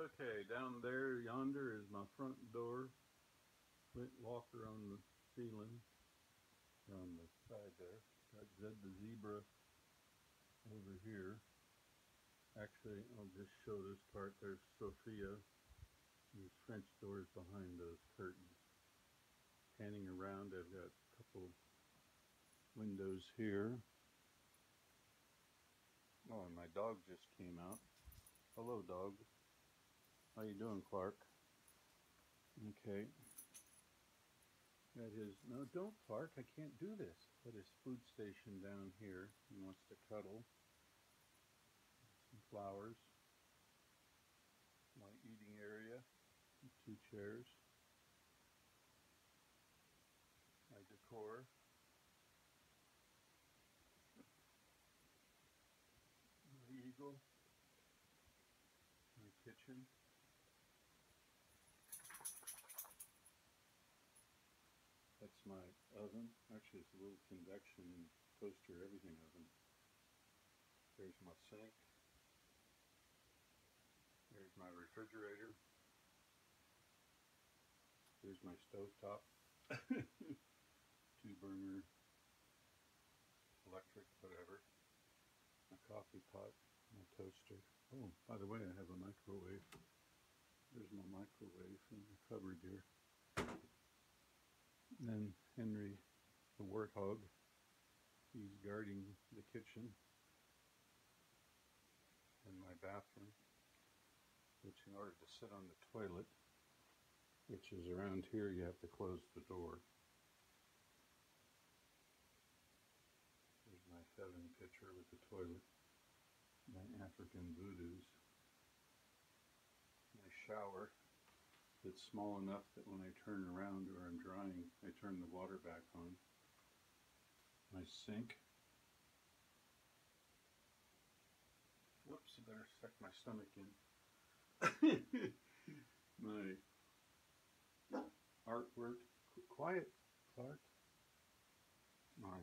Okay, down there, yonder is my front door. Flint Walker on the ceiling, or on the side there. Got Zed the zebra over here. Actually, I'll just show this part. There's Sophia. There's French doors behind those curtains. Panning around, I've got a couple windows here. Oh, and my dog just came out. Hello, dog. How you doing, Clark? Okay. That is, no, don't, Clark, I can't do this. Got his food station down here. He wants to cuddle. Some flowers. My eating area. 2 chairs. My decor. My eagle. My kitchen. That's my oven. Actually, it's a little convection toaster everything oven. There's my sink. There's my refrigerator. There's my stovetop. 2-burner, electric, whatever. My coffee pot, my toaster. Oh, by the way, I have a microwave. There's my microwave in the cupboard there. And then Henry, the warthog, he's guarding the kitchen and my bathroom, which in order to sit on the toilet, which is around here, you have to close the door. There's my heaven picture with the toilet, my African voodoos, my shower that's small enough that when I turn around or I'm drying, I turn the water back on. My sink. Whoops, I better suck my stomach in. My artwork. Quiet, Clark. My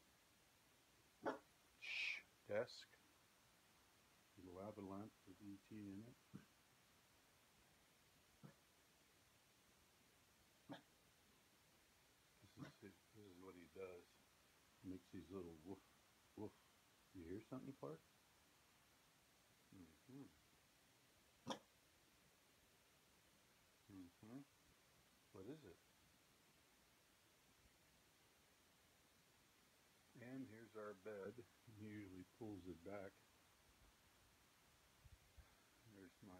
desk. The lava lamp with ET in it. This is what he does. He makes these little woof, woof. You hear something, Clark? Mm-hmm. Mm-hmm. What is it? And here's our bed. He usually pulls it back. There's my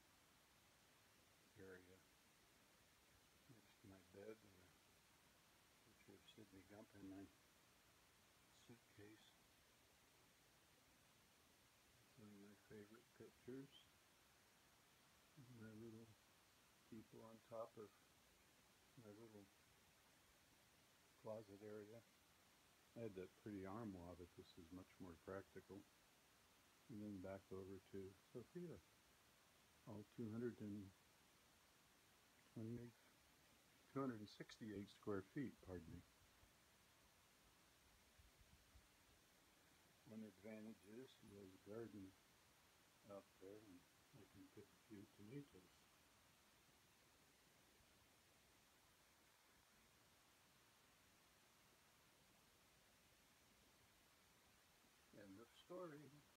area next to my bed, and a picture of Sydney Gump in my suitcase. Some of my favorite pictures. My little people on top of my little closet area. I had that pretty armoire, but this is much more practical. And then back over to Sophia. All 268 square feet, pardon me. One advantage is he has a garden out there, and I can pick a few tomatoes. End of story.